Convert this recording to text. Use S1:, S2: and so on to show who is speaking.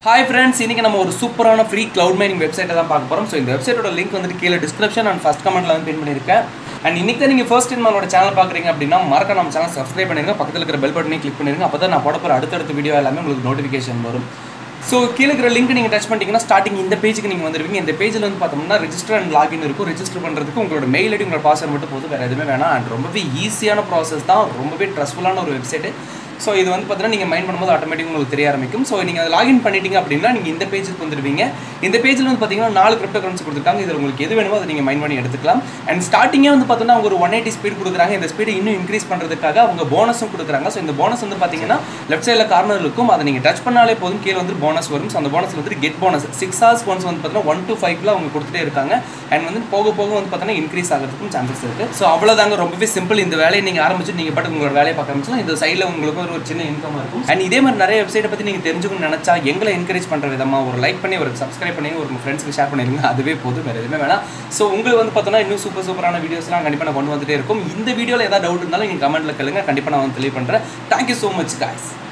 S1: Hi friends, இன்னைக்கு நம்ம ஒரு சூப்பரான ஃப்ரீ கிளவுட் மைனிங் வெப்சைட்டை தான் பார்க்க போறோம். ஸோ இந்த வெப்சைட்டோட லிங்க் வந்துட்டு கீழே டிஸ்கிரிப்ஷன் அண்ட் ஃபர்ஸ்ட் கமெண்ட்ல வந்து பின் பண்ணியிருக்கேன். அண்ட் இன்னைக்கு தான் நீங்கள் ஃபர்ஸ்ட் டைம் நம்மளோட சேனல் பார்க்குறீங்க அப்படின்னா மறக்காம நம்ம சேனல் சப்ஸ்கிரைப் பண்ணிருங்க, பக்கத்தில் இருக்கிற பெல் பட்டனையும் கிளிக் பண்ணிருங்க. அப்போ தான் நான் போட போகிற அடுத்தடுத்த வீடியோ எல்லாமே உங்களுக்கு நோட்டிஃபிகேஷன் வரும். ஸோ கீழே இருக்கிற லிங்க் நீங்கள் டச் பண்ணிட்டீங்கன்னா ஸ்டார்டிங் இந்த பேஜுக்கு நீங்கள் வந்துருவீங்க. இந்த பேஜில் வந்து பார்த்தோம்னா ரெஜிஸ்டர் அண்ட் லாகின் இருக்கும். ரெஜிஸ்டர் பண்ணுறதுக்கு உங்களோட மெயில் ஐடி உங்களோட பாஸ்வேர்ட் மட்டும் போதும், வேறு எதுவுமே வேணாம். அண்ட் ரொம்பவே ஈஸியான ப்ராசஸ் தான், ரொம்பவே ட்ரஸ்ட்ஃபுல்லான ஒரு வெப்சைட்டு. ஸோ இது வந்து பார்த்தீங்கன்னா நீங்கள் மைண்ட் பண்ணும்போது ஆட்டோமேட்டிக் உங்களுக்கு தெரிய ஆரம்பிக்கும். ஸோ நீங்கள் அதை லாகின் பண்ணிட்டீங்க அப்படின்னா நீங்கள் இந்த பேஜுக்கு வந்துடுவீங்க. இந்த பேஜில் வந்து பார்த்தீங்கன்னா 4 கிரிப்டோ கரன்சி கொடுத்துருக்காங்க. இதில் உங்களுக்கு எது வேணுமோ அதை நீங்கள் மைண்ட் பண்ணி எடுத்துக்கலாம். அண்ட் ஸ்டார்டிங்கே வந்து பார்த்தீங்கன்னா அவங்க ஒரு 180 ஸ்பீட் கொடுக்குறாங்க. இந்த ஸ்பீடு இன்னும் இன்க்ரீஸ் பண்ணுறதுக்காக அவங்க போனஸும் கொடுக்குறாங்க. ஸோ இந்த போனஸ் வந்து பார்த்தீங்கன்னா லெஃப்ட் சைடில் கார்னர் இருக்கும், அதை நீங்கள் டச் பண்ணாலே போதும் கீழே வந்து போனஸ் வரும். ஸோ அந்த போனஸ் வந்து கெட் போனஸ் 6 hours போனஸ் வந்து பார்த்தீங்கன்னா 1 to 5 அவங்க கொடுத்துட்டே இருக்காங்க. அண்ட் வந்து போக போக வந்து பார்த்தீங்கன்னா இன்க்ரீஸ் ஆகிறதுக்கும் சான்சஸ் இருக்குது. ஸோ அவ்வளோதாங்க, ரொம்பவே சிம்பிள். இந்த வேலையை நீங்கள் ஆரம்பிச்சு நீங்கள் பாட்டு உங்களோட வேலையை பார்க்க ஆரம்பிச்சலாம். இந்த சைடில் உங்களுக்கு ஒரு சின்ன இன்கம் இருக்கும். அண்ட் இதே மாதிரி நிறைய வெப்சைட்டை பற்றி நீங்கள் தெரிஞ்சுக்கணும்னு நினச்சா எங்களை என்கரேஜ் பண்ணுற விதமாக ஒரு லைக் பண்ணி ஒரு சப்ஸ்கிரைப் பண்ணி ஒரு ஃப்ரெண்ட்ஸுக்கு ஷேர் பண்ணிடுங்க, அதுவே போதும், வேறு எதுவுமே வேணாம். ஸோ உங்களுக்கு வந்து பார்த்தோன்னா இன்னும் சூப்பரான வீடியோஸ்லாம் கண்டிப்பாக நான் கொண்டு வந்துட்டே இருக்கும். இந்த வீடியோவில் ஏதாவது டவுட் இருந்தாலும் நீங்கள் கமெண்ட்டில் கேளுங்க, கண்டிப்பாக நான் வந்து தெளிவு பண்ணுறேன். Thank you so much guys.